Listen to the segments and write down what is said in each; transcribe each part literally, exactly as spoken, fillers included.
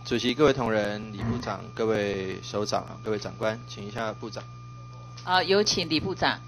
主席、各位同仁、李部长、各位首长、各位长官，请一下部长。 好，有请李部长。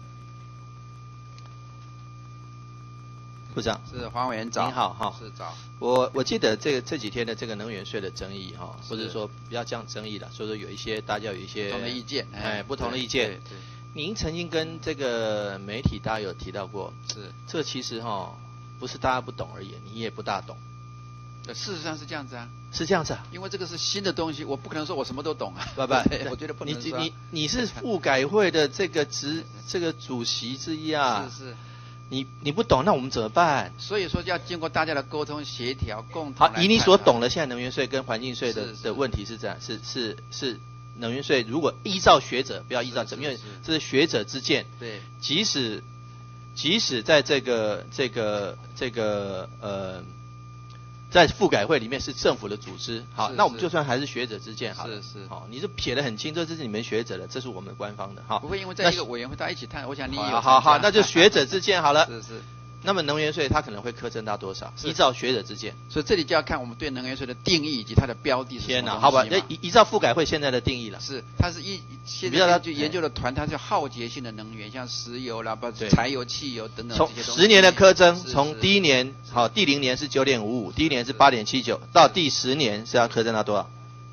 部长是黄委员长， 您好哈。 是早。 我我记得这个这几天的这个能源税的争议哈，或者说不要讲争议了，所以说有一些大家有一些不同的意见， 哎，不同的意见。 对对。 您曾经跟这个媒体大家有提到过， 是这个其实哈不是大家不懂而已，你也不大懂。 事实上是这样子啊， 是这样子啊， 因为这个是新的东西，我不可能说我什么都懂啊。 不不， 我觉得不能你说。 你你是复改会的这个职这个主席之一啊， 是是。 你你不懂，那我们怎么办？ 所以说要经过大家的沟通协调，共同。 好，以你所懂的，现在能源税跟环境税的是是的问题是这样，是是是能源税如果依照学者，不要依照怎么，因为这是学者之见。 对。 即使即使在这个这个这个呃。在复改会里面是政府的组织，好，那我们就算还是学者之见好了， 是是， 好，你是撇得很清，这是你们学者的，这是我们官方的，哈， 不会因为在一个委员会大家一起探，我想你有， 好好好，那就学者之见好了， 是是。 那么能源税它可能会课征到多少？依照学者之见， 所以这里就要看我们对能源税的定义以及它的标的是什么。 天哪，好吧，那依依照复改会现在的定义了， 是它是一现在就研究的团，它是耗竭性的能源，像石油啦、不柴油、汽油等等这些东西。 从十年的课征，从第一年好，第零年是九点五五，第一年是八点七九，到第十年是要课征到多少？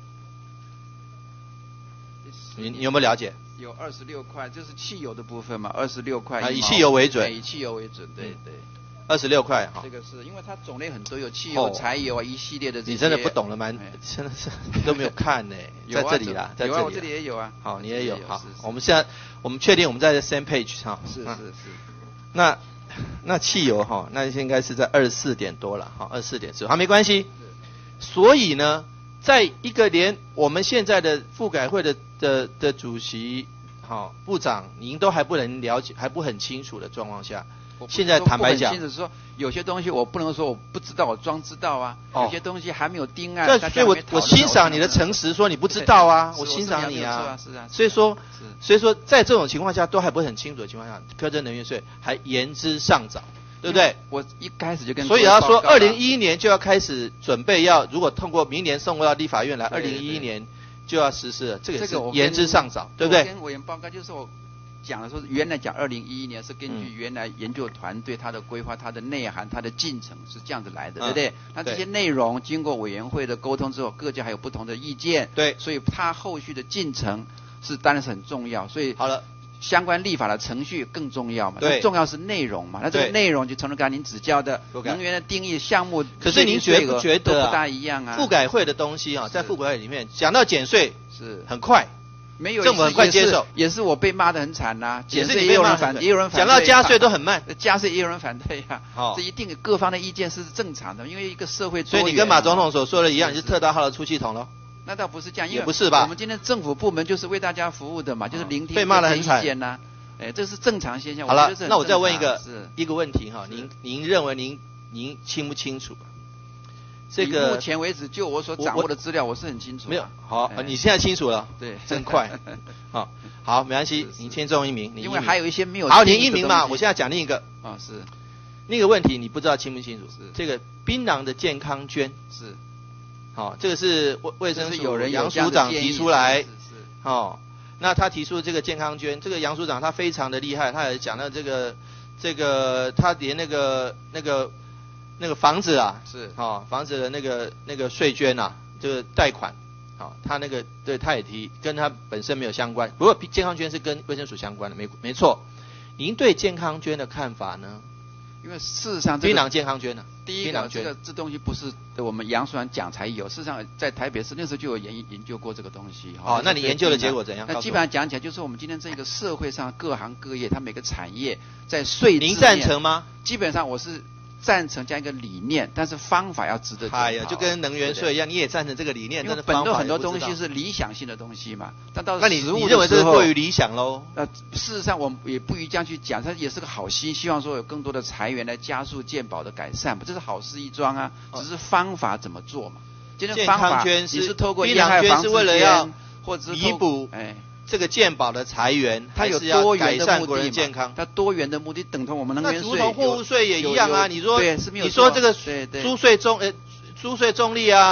你你有没有了解？ 有二十六块，就是汽油的部分嘛，二十六块。 啊，以汽油为准。 以汽油为准，对对。 二十六块哈。 这个是因为它种类很多，有汽油、柴油啊，一系列的这些。 你真的不懂了吗？真的是你都没有看呢，在这里啦，在这里。 有啊，我这里也有啊。 好，你也有好。我们现在我们确定我们在 same page 哈。 是是是。 那那汽油哈，那应该是在二十四点多了哈，二十四点四，好，没关系。所以呢，在一个连我们现在的复改会的的的主席，好部长，您都还不能了解，还不很清楚的状况下，现在坦白讲， 是说有些东西我不能说我不知道，我装知道啊。哦、有些东西还没有定案。 这所以我我欣赏你的诚实，说你不知道啊，我欣赏你啊。 是啊， 所以说，所以说在这种情况下都还不是很清楚的情况下，课征能源税还言之尚早。对不对？ 我一开始就跟所以要说，二零一一年就要开始准备要，如果通过明年送过到立法院来，二零一一年就要实施了，这个是言之尚早，对不对？ 跟委员报告就是我讲的说，原来讲二零一一年是根据原来研究团队它的规划、它的内涵、它的进程是这样子来的，对不对？那这些内容经过委员会的沟通之后，各界还有不同的意见， 对， 所以它后续的进程是当然是很重要，所以好了。 相关立法的程序更重要嘛？ 对， 重要是内容嘛？那这个内容就成了刚才您指教的能源的定义项目， 可是您觉不觉得都不大一样啊？ 复改会的东西啊，在复改会里面讲到减税是很快， 没有政府很快接受， 也是我被骂得很惨呐。 减税也有人反，也有人反讲到加税都很慢， 加税也有人反对呀。哦，这一定各方的意见是正常的，因为一个社会。 所以你跟马总统所说的一样，你是特大号的出气筒喽？ 那倒不是这样， 也不是吧？ 我们今天政府部门就是为大家服务的嘛，就是聆听被骂得很惨意见呐。哎，这是正常现象。 好了，那我再问一个是一个问题哈，您您认为您您清不清楚？这个目前为止，就我所掌握的资料，我是很清楚。 没有好，你现在清楚了， 对， 真快。好，好，没关系，您先中一名， 因为还有一些没有。 好，您一名嘛，我现在讲另一个啊，是那个问题，你不知道清不清楚？ 是这个槟榔的健康捐是， 好，这个是卫卫生署有人杨署长提出来， 是是， 哦。那他提出这个健康捐，这个杨署长他非常的厉害，他也讲到这个这个他连那个那个那个房子啊， 是啊、哦、房子的那个那个税捐啊，这个贷款，啊、哦、他那个对他也提，跟他本身没有相关，不过健康捐是跟卫生署相关的，没没错。您对健康捐的看法呢？ 因为事实上、 这个，槟榔健康捐呢、啊？ 第一个，这个这东西不是我们杨署长讲才有，事实上在台北市那时候就有研研究过这个东西。 哦，那你研究的结果怎样？ 那基本上讲起来，就是我们今天这个社会上各行各业，它每个产业在税制， 您赞成吗？ 基本上我是赞成这样一个理念，但是方法要值得检讨。 哎呀，就跟能源税一样，你也赞成这个理念，但是本都很多东西是理想性的东西嘛，但到那你实务你认为这是过于理想喽？ 呃，事实上我们也不宜这样去讲，它也是个好心，希望说有更多的财源来加速健保的改善，这是好事一桩啊，只是方法怎么做嘛。今天方法你是透过槟榔捐是为了要或者弥补哎。这个健保的财源， 它有多元的目的健康， 它多元的目的等同我们能源税。 那如同货物税也一样啊，你说对是没有你说这个对对租税中呃租税重利啊， 是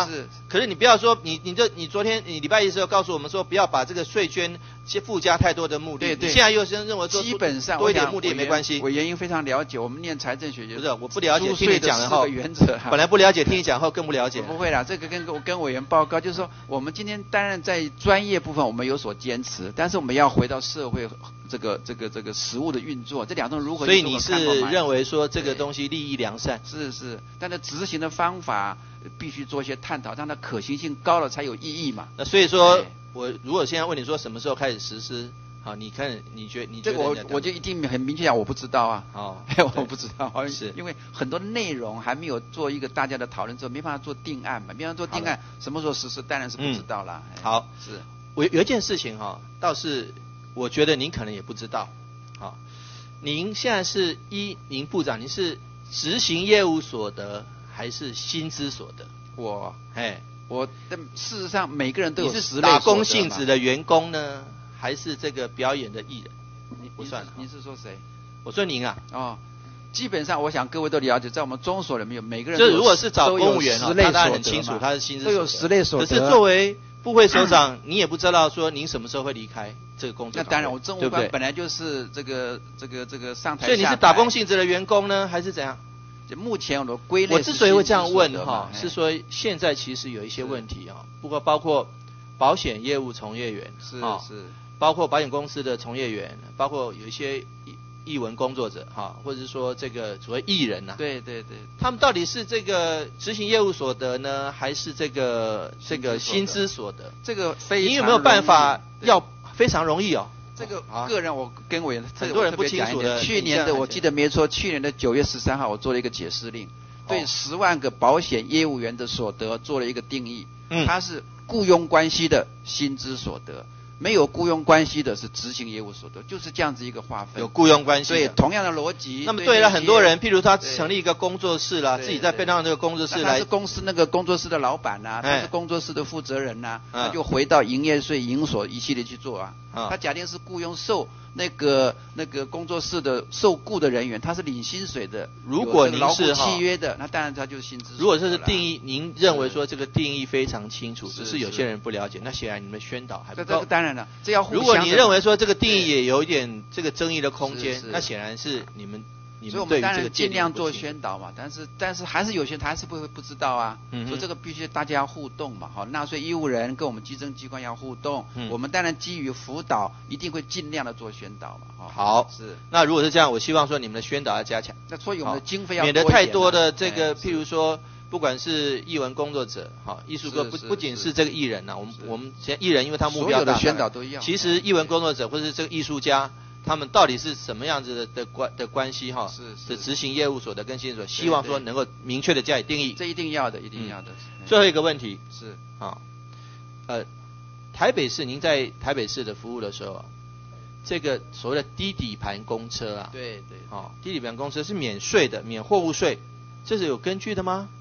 可是你不要说你你这你昨天你礼拜一的时候告诉我们说不要把这个税捐附加太多的目的， 对对你现在又是认为说基本上多一点目的也没关系。 委员应非常了解，我们念财政学不是我不了解，听你讲了后原则、啊， 本来不了解，听你讲后更不了解。 不会啦，这个跟我跟委员报告就是说，我们今天当然在专业部分我们有所坚持，但是我们要回到社会这个这个这个实务的运作，这两种如何？ 所以你是认为说这个东西利益良善？ 是是，但是执行的方法必须做一些探讨，让它可行性高了才有意义嘛。 那所以说我如果现在问你说什么时候开始实施？好，你看，你觉你觉得这个我我就一定很明确讲，我不知道啊。 哦， 我不知道， 是因为很多内容还没有做一个大家的讨论之后，没办法做定案嘛。没办法做定案，什么时候实施当然是不知道啦。 嗯、好， 是我有一件事情哈、哦，倒是我觉得您可能也不知道。好，您现在是一您部长，您是执行业务所得还是薪资所得？ 我， 哎， 我的事实上每个人都有你十类是打工性质的员工呢？还是这个表演的艺人？ 你不算了。 您是说谁？ 我说您啊。 哦，基本上我想各位都了解，在我们中所里面有每个人。 这如果是找公务员哦， 他当然很清楚，他是薪资都有十类所得。 可是作为部会首长，你也不知道说您什么时候会离开这个工作。 那当然，我政务官本来就是这个这个这个上台。 所以你是打工性质的员工呢，还是怎样？ 目前我的归类。 我之所以会这样问哈，是说现在其实有一些问题啊，不过包括保险业务从业员是是。 包括保险公司的从业员，包括有一些艺艺文工作者哈，或者是说这个所谓艺人呐、啊， 对对对， 他们到底是这个执行业务所得呢，还是这个这个薪资所得？ 这个非常你有没有办法要非常容易哦？ 这个个人我跟委员很多人不清楚的。 去年的我记得没错，去年的九月十三号我做了一个解释令，对十万个保险业务员的所得做了一个定义， 嗯， 它是雇佣关系的薪资所得。没有雇佣关系的是执行业务所得，就是这样子一个划分。 有雇佣关系， 对，同样的逻辑。 那么对了很多人，譬如他成立一个工作室啦，自己在背上这个工作室来， 他是公司那个工作室的老板呐、啊，他是工作室的负责人呐、啊，他就回到营业税、营所一系列去做啊。他假定是雇佣受那个那个工作室的受雇的人员，他是领薪水的。 如果您是契约的，那当然他就是薪资。 如果这是定义，您认为说这个定义非常清楚，只是有些人不了解，那显然你们宣导还不够。 当然了，这要互相。 如果你认为说这个定义也有一点这个争议的空间，那显然是你们你们对于这个尽量做宣导嘛。但是但是还是有些人还是不会不知道啊。嗯。所以这个必须大家要互动嘛，好，纳税义务人跟我们稽征机关要互动。嗯。我们当然基于辅导，一定会尽量的做宣导嘛。 好。 是。 那如果是这样，我希望说你们的宣导要加强。 那所以我们的经费要免得太多的这个，譬如说。不管是艺文工作者，哈，艺术歌不不仅是这个艺人呐、啊，我们我们现在艺人，因为他目标大， 所有的宣导都一样。 其实艺文工作者或者是这个艺术家，他们到底是什么样子的的关的关系哈？ 是是执行业务所得跟薪水，希望说能够明确的加以定义。 这一定要的，一定要的。 嗯、最后一个问题是啊，呃，台北市您在台北市的服务的时候啊，这个所谓的低底盘公车啊， 对对， 哦，低底盘公车是免税的，免货物税，这是有根据的吗？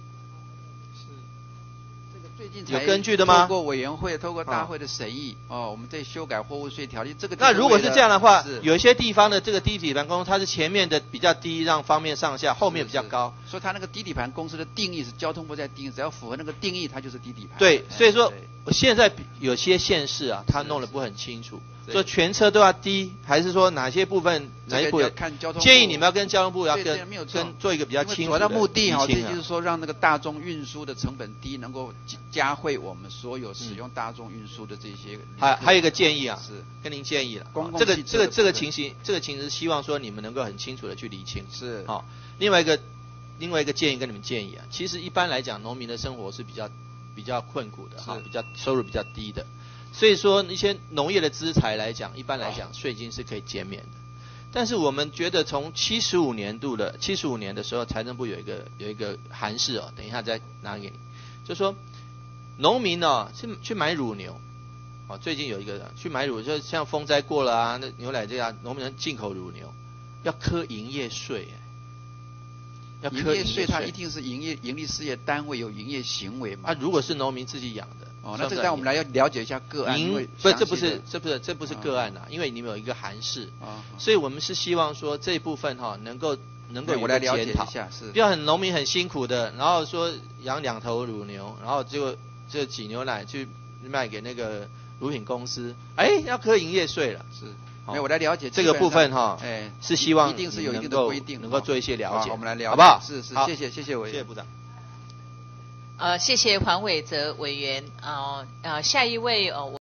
最近有根据的吗？ 透过委员会、透过大会的审议，哦，哦我们在修改货物税条例。这个那如果是这样的话，有一些地方的这个低底盘公司，它是前面的比较低，让方面上下，后面比较高。 所以它那个低底盘公司的定义是交通部在定义，只要符合那个定义，它就是低底盘。 对，所以说现在有些县市啊，它弄得不很清楚，说全车都要低，还是说哪些部分哪一部分？ 看交通部建议你们要跟交通部要跟跟做一个比较清楚的。 主要的目的哈，这就是说让那个大众运输的成本低，能够加惠我们所有使用大众运输的这些。 还还有一个建议啊， 是跟您建议了， 公共这个这个这个情形，这个情形希望说你们能够很清楚的去厘清。 是好，另外一个另外一个建议跟你们建议啊，其实一般来讲，农民的生活是比较比较困苦的哈，比较收入比较低的。所以说一些农业的资财来讲，一般来讲税金是可以减免的。但是我们觉得从七十五年度的七十五年的时候，财政部有一个有一个函释哦，等一下再拿给你，就说农民哦去去买乳牛，哦最近有一个去买乳，就像风灾过了啊，那牛奶这样，农民进口乳牛要科营业税，要科营业税，它一定是营业盈利事业单位有营业行为嘛？ 啊，如果是农民自己养的。 哦，那这个让我们来要了解一下个案，因为不，这不是，这不是，这不是个案呐、啊，因为你们有一个函释，啊，所以我们是希望说这一部分哈、啊、能够能够有我来了解一下，是不要很农民很辛苦的，然后说养两头乳牛，然后就这挤牛奶去卖给那个乳品公司，哎，要课营业税了。 是。没有，我来了解这个部分哈， 哎， 是希望一定是有一定的规定， 能够做一些了解， 我们来了解， 好不好？ 是是，谢谢谢谢委员， 谢谢部长。 呃，谢谢黄伟哲委员。呃呃，下一位呃。